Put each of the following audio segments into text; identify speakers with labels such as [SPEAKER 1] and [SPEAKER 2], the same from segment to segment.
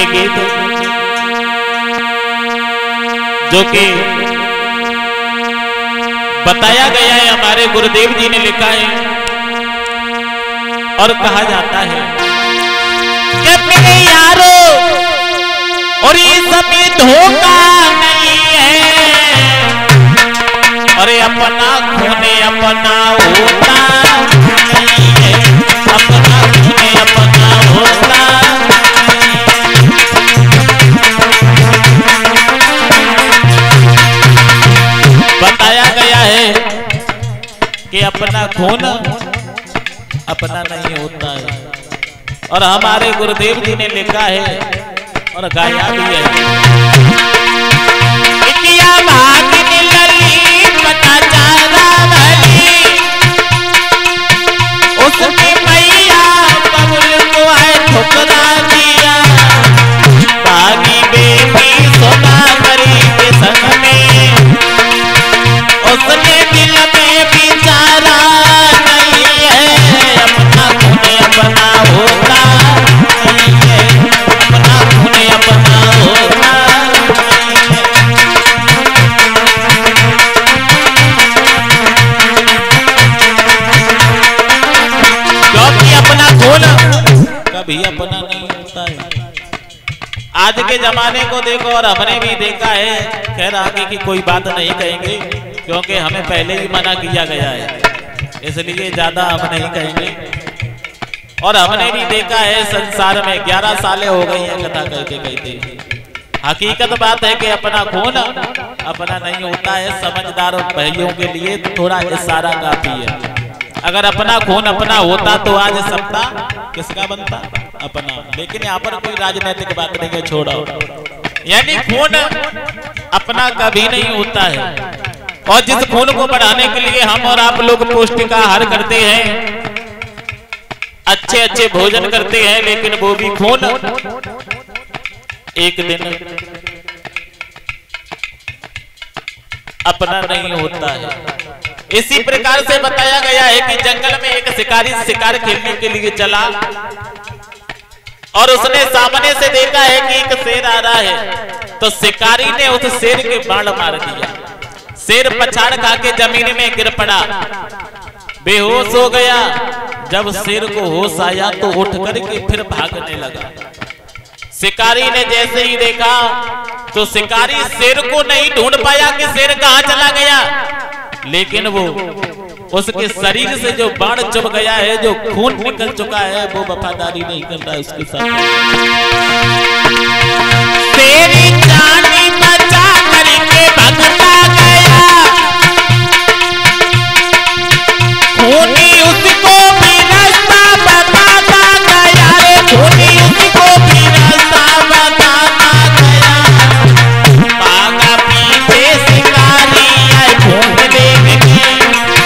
[SPEAKER 1] गीत जो कि बताया गया है, हमारे गुरुदेव जी ने लिखा है और कहा जाता है कि मेरे यारो और ये सब धोखा नहीं है, अरे अपना खूने अपना होता नहीं है, अपना खूने अपना होता बताया गया है कि अपना खून अपना नहीं होता है, और हमारे गुरुदेव जी ने लिखा है और गाया भी है, इतिया भागिनी लली पता चारा भली, उसने मैया बबुल को है ठुकरा दिया, भागी बेटी सोना मरी के संग में, उसने दिल में बिचारा नहीं है, अपना खून अपना होता नहीं है, अपना खून अपना होता नहीं है। क्योंकि अपना खून कभी अपना नहीं होता है। आज के जमाने को देखो, और हमने भी देखा है, खैर आगे की कोई बात नहीं कहेंगे क्योंकि हमें पहले ही मना किया गया है, इसलिए ज्यादा हम नहीं कहेंगे। और हमने भी देखा है संसार में 11 सालें हो गई हैं कथा कहते कहते। हकीकत बात है कि अपना खून अपना नहीं होता है। समझदार भाइयों के लिए थोड़ा इशारा काफी है। अगर अपना खून अपना होता तो आज सत्ता किसका बनता? अपना। लेकिन यहाँ पर कोई राजनीतिक बात नहीं है, छोड़ो। यानी खून अपना कभी नहीं होता है। और जिस खून को बढ़ाने के लिए हम और आप लोग पौष्टिक आहार करते हैं, अच्छे अच्छे भोजन करते हैं, लेकिन वो भी खून एक दिन अपना नहीं होता है। इसी प्रकार से बताया गया है कि जंगल में एक शिकारी शिकार खेलने के लिए चला और उसने सामने से देखा है कि एक शेर आ रहा है, तो शिकारी ने उस शेर के बाण मार दिया। शेर पछाड़ खा के जमीन में गिर पड़ा, बेहोश हो गया। जब शेर को होश आया तो उठ करके फिर भागने लगा। शिकारी ने जैसे ही देखा तो शिकारी शेर को नहीं ढूंढ पाया कि शेर कहां चला गया, लेकिन वो उसके शरीर से जो बाण चुभ गया है, जो खून निकल चुका है, वो वफादारी नहीं कर रहा है उसके साथ। तेरी जानी बचा करके भगता गया, खूनी उसको भी रास्ता बताता गया रे, खूनी उसको भी रास्ता बताता गया। भागा पीछे शिकारी आए ढूंढने में,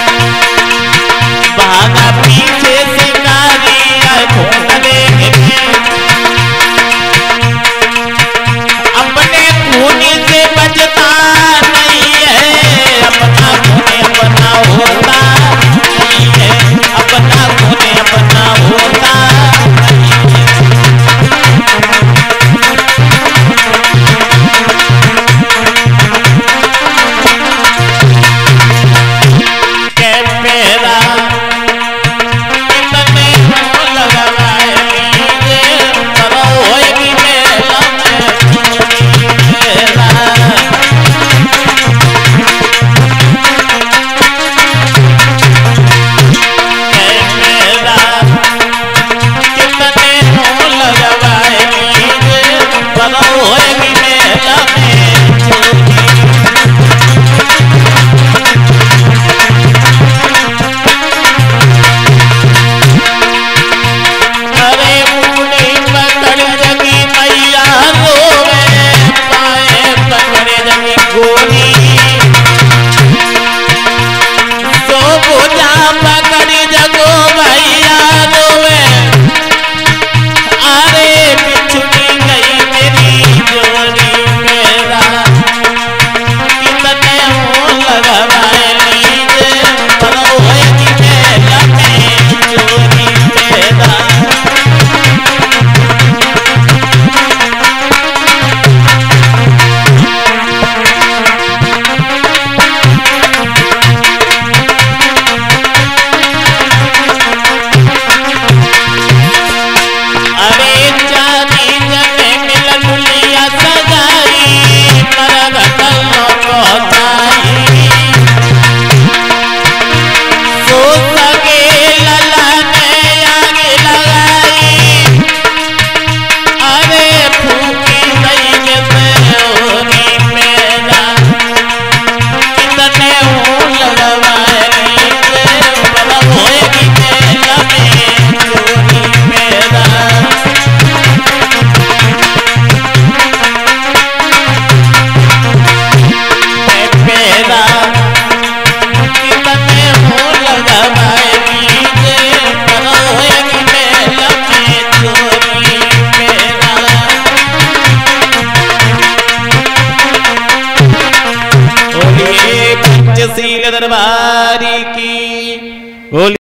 [SPEAKER 1] भागा पीछे शिकारी आए ढूंढने में, अपने तहसील दरबारी की।